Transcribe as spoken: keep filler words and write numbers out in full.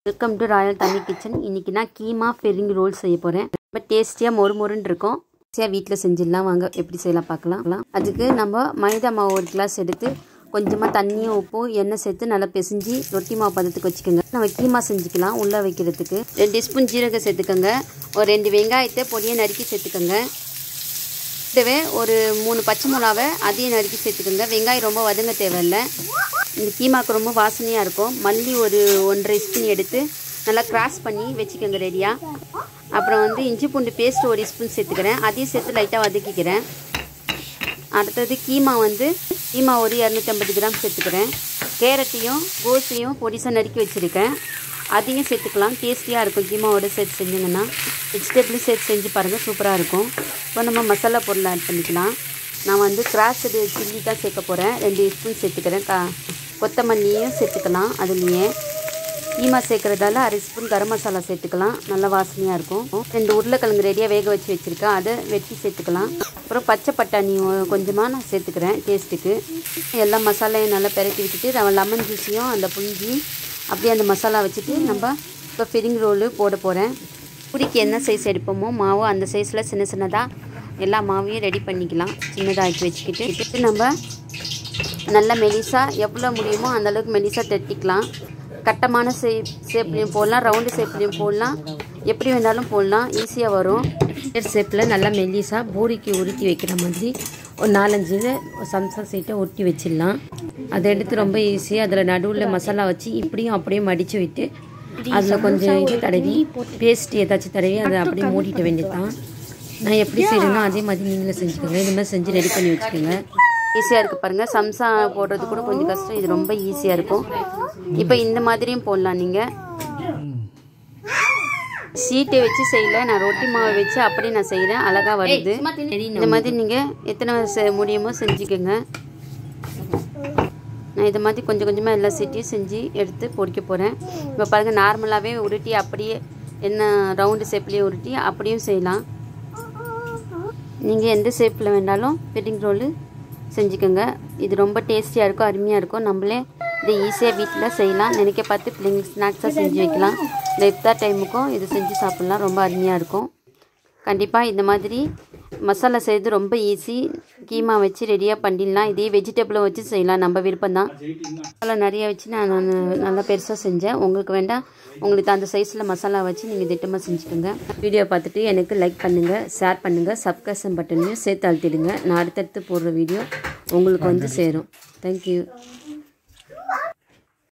Welcome to royal Tamil kitchen. இன்றைக்கி நான் keema filling role செய்ய போகிறேன். ரொம்ப டேஸ்டியாக மொறு மொறுன்னு இருக்கும். ஈஸியாக வீட்டில் செஞ்சிடலாம். வாங்க எப்படி செய்யலாம் பார்க்கலாம். அதுக்கு நம்ம மைதா மாவு ஒரு கிளாஸ் எடுத்து கொஞ்சமாக தண்ணியும் உப்பும் எண்ணெய் சேர்த்து நல்லா பிசைஞ்சு ரொட்டி மாவு பதத்துக்கு வச்சுக்கோங்க. நம்ம கீமா செஞ்சுக்கலாம். உள்ளே வைக்கிறதுக்கு ரெண்டு ஸ்பூன் ஜீரகம் சேர்த்துக்கோங்க. ஒரு ரெண்டு வெங்காயத்தை பொடியை நறுக்கி சேர்த்துக்கோங்க. கூடவே ஒரு மூணு பச்சை மிளகாவை அதையும் நறுக்கி சேர்த்துக்கோங்க. வெங்காயம் ரொம்ப வதங்க தேவையில்லை. இந்த கீமாவுக்கு ரொம்ப வாசனையாக இருக்கும். மல்லி ஒரு ஒன்றரை ஸ்பூன் எடுத்து நல்லா கிராஸ் பண்ணி வச்சுக்கோங்க ரெடியாக. அப்புறம் வந்து இஞ்சி பூண்டு பேஸ்ட் ஒரு ஸ்பூன் சேர்த்துக்கிறேன். அதையும் சேர்த்து லைட்டாக வதக்கிக்கிறேன். அடுத்தது கீமா வந்து கீமா ஒரு இரநூத்தம்பது கிராம் சேர்த்துக்கிறேன். கேரட்டையும் கோஸையும் பொடிசாக நறுக்கி வச்சுருக்கேன். அதையும் சேர்த்துக்கலாம். டேஸ்டியாக இருக்கும். கீமாவோட சேர்த்து செஞ்சிங்கன்னா வெஜிடபிளும் சேர்த்து செஞ்சு பாருங்கள், சூப்பராக இருக்கும். இப்போ நம்ம மசாலா பொருள் ஆட் பண்ணிக்கலாம். நான் வந்து கிராஸ்டு சில்லி தான் சேர்க்க போகிறேன். ரெண்டு ஸ்பூன் சேர்த்துக்கிறேன். கா கொத்தமல்லியும் சேர்த்துக்கலாம். அதுலேயே கீமா சேர்க்குறதால அரை ஸ்பூன் கரம் மசாலா சேர்த்துக்கலாம். நல்லா வாசனையாக இருக்கும். ரெண்டு உருளைக்கிழங்கு ரெடியாக வேக வச்சு வச்சுருக்கேன். அதை வெட்டி சேர்த்துக்கலாம். அப்புறம் பச்சை பட்டாணி கொஞ்சமாக நான் சேர்த்துக்கிறேன் டேஸ்ட்டுக்கு. எல்லா மசாலையும் நல்லா பெரட்டி விட்டுட்டு லெமன் ஜூஸையும் அந்த புளிஞ்சி அப்படியே அந்த மசாலா வச்சுட்டு நம்ம இப்போ ஃபில்லிங் ரோலு போட போகிறேன். பூரிக்கு என்ன சைஸ் எடுப்போமோ மாவு அந்த சைஸில் சின்ன சின்னதாக எல்லா மாவையும் ரெடி பண்ணிக்கலாம். சின்னதாக ஆக்கி வச்சுக்கிட்டு நம்ம நல்லா மெலிசாக எவ்வளோ முடியுமோ அந்தளவுக்கு மெலிசாக தட்டிக்கலாம். கட்டமான ஷேப் ஷேப்லேயும் போடலாம், ரவுண்டு ஷேப்லேயும் போடலாம், எப்படி வேணாலும் போடலாம். ஈஸியாக வரும். ஷேப்பில் நல்லா மெலிசாக பூரிக்கு உருட்டி வைக்கிற மாதிரி ஒரு நாலஞ்சு சம்சா சீட்டை ஒட்டி வச்சிடலாம். அதை எடுத்து ரொம்ப ஈஸியாக அதில் நடுவில் மசாலா வச்சு இப்படியும் அப்படியே மடித்து விட்டு அதில் கொஞ்சம் இது தடவி பேஸ்ட் ஏதாச்சும் தடவி அதை அப்படியே மூடிட்ட வேண்டியதான். நான் எப்படி செய்யணும்னா அதே மாதிரி நீங்களே செஞ்சுக்கோங்க. இது மாதிரி செஞ்சு ரெடி பண்ணி வச்சுக்கோங்க. ஈஸியாக இருக்குது பாருங்கள். சம்சா போடுறது கூட கொஞ்சம் கஷ்டம், இது ரொம்ப ஈஸியாக இருக்கும். இப்போ இந்த மாதிரியும் போடலாம். நீங்கள் சீட்டை வச்சு செய்யலை, நான் ரொட்டி மாவை வச்சு அப்படி நான் செய்கிறேன். அழகாக வருது. இந்த மாதிரி நீங்கள் எத்தனை முடியுமோ செஞ்சுக்கோங்க. நான் இது மாதிரி கொஞ்சம் கொஞ்சமாக எல்லா சீட்டையும் செஞ்சு எடுத்து பொடிக்க போகிறேன். இப்போ பாருங்கள், நார்மலாகவே உருட்டி அப்படியே என்ன ரவுண்டு ஷேப்லேயே உருட்டி அப்படியும் செய்யலாம். நீங்கள் எந்த ஷேப்பில் வேண்டாலும் ஃபில்லிங் ரோலு செஞ்சுக்கோங்க. இது ரொம்ப டேஸ்டியாக இருக்கும், அருமையாக இருக்கும். நம்மளே இதை ஈஸியாக வீட்டில் செய்யலாம். நினைக்க பார்த்து பிள்ளைங்களுக்கு ஸ்நாக்ஸாக செஞ்சு வைக்கலாம். இந்த இஃப்தார் டைமுக்கும் இது செஞ்சு சாப்பிட்லாம். ரொம்ப அருமையாக இருக்கும். கண்டிப்பாக இந்த மாதிரி மசாலா செய்கிறது ரொம்ப ஈஸி. கீமா வச்சு ரெடியாக பண்ணிடலாம். இதே வெஜிடபிளும் வச்சு செய்யலாம், நம்ம விருப்பம் தான். மசாலா நிறையா வச்சு நான் நல்லா பெருசாக செஞ்சேன். உங்களுக்கு வேண்டாம், உங்களுக்கு அந்த சைஸில் மசாலா வச்சு நீங்கள் திட்டமாக செஞ்சுக்கோங்க. வீடியோ பார்த்துட்டு எனக்கு லைக் பண்ணுங்கள், ஷேர் பண்ணுங்கள், சப்ஸ்கிரைப் பட்டனையும் சேர்த்து அழுத்திடுங்க. நான் அடுத்தடுத்து போடுற வீடியோ உங்களுக்கு வந்து சேரும். தேங்க்யூ.